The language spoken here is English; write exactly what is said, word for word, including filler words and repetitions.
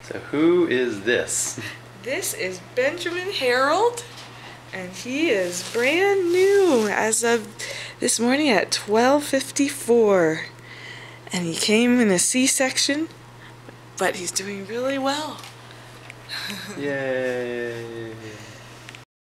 So who is this? This is Benjamin Harold, and he is brand new as of this morning at twelve fifty-four. And he came in a C-section, but he's doing really well. Yay!